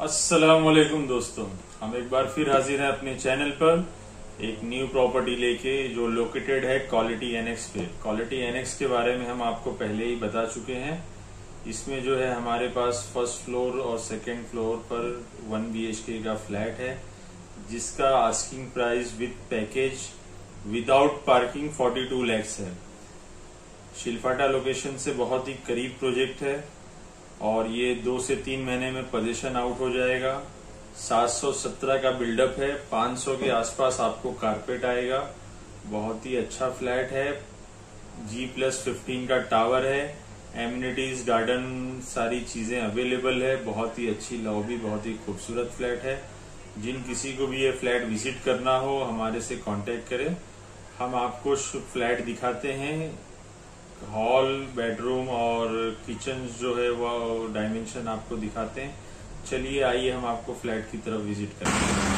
अस्सलामुअलैकुम दोस्तों, हम एक बार फिर हाजिर हैं अपने चैनल पर एक न्यू प्रॉपर्टी लेके जो लोकेटेड है क्वालिटी एनेक्स पे। क्वालिटी एनेक्स के बारे में हम आपको पहले ही बता चुके हैं। इसमें जो है हमारे पास फर्स्ट फ्लोर और सेकंड फ्लोर पर 1 BHK का फ्लैट है, जिसका asking price with package without parking 42 lakh है। शिलफाटा लोकेशन से बहुत ही करीब प्रोजेक्ट है और ये 2 से 3 महीने में पोजीशन आउट हो जाएगा। 717 का बिल्डअप है, 500 के आसपास आपको कारपेट आएगा। बहुत ही अच्छा फ्लैट है। G+15 का टावर है, एमिनिटीज गार्डन सारी चीजें अवेलेबल है। बहुत ही अच्छी लॉबी, बहुत ही खूबसूरत फ्लैट है। जिन किसी को भी ये फ्लैट विजिट करना हो हमारे से कांटेक्ट करें, हम आपको फ्लैट दिखाते हैं। हॉल, बेडरूम और किचन जो है वो डायमेंशन आपको दिखाते हैं। चलिए आइए हम आपको फ्लैट की तरफ विजिट करते हैं।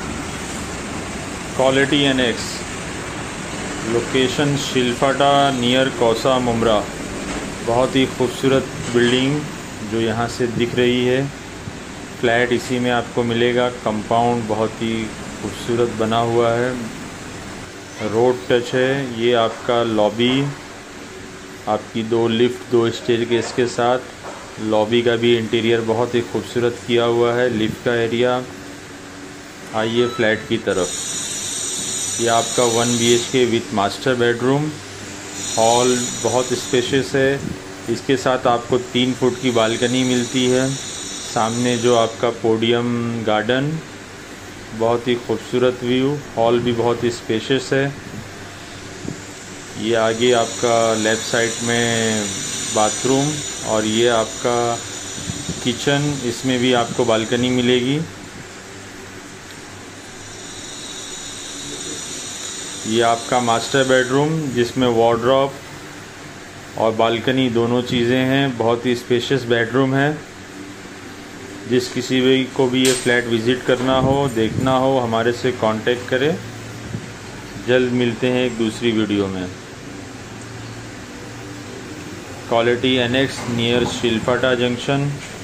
Quality annex, location Shilphata near Kausa Mumbra. बहुत ही खूबसूरत बिल्डिंग जो यहाँ से दिख रही है। फ्लैट इसी में आपको मिलेगा। कंपाउंड बहुत ही खूबसूरत बना हुआ है, रोड टच है। ये आपका लॉबी, आपकी 2 लिफ्ट 2 स्टेयरकेस के साथ। लॉबी का भी इंटीरियर बहुत ही खूबसूरत किया हुआ है। लिफ्ट का एरिया। आइए फ्लैट की तरफ। ये आपका 1 BHK with master bedroom. Hall बहुत स्पेशियस है। इसके साथ आपको 3 फुट की बालकनी मिलती है। सामने जो आपका पोडियम गार्डन, बहुत ही खूबसूरत व्यू। हॉल भी बहुत ही स्पेशियस है। ये आगे आपका लेफ्ट साइड में बाथरूम और ये आपका किचन, इसमें भी आपको बालकनी मिलेगी। ये आपका मास्टर बेडरूम जिसमें वार्डरोब और बालकनी दोनों चीज़ें हैं। बहुत ही स्पेशियस बेडरूम है। जिस किसी भी को भी ये फ्लैट विज़िट करना हो, देखना हो, हमारे से कांटेक्ट करें। जल्द मिलते हैं एक दूसरी वीडियो में। Quality annex near Shilphata junction.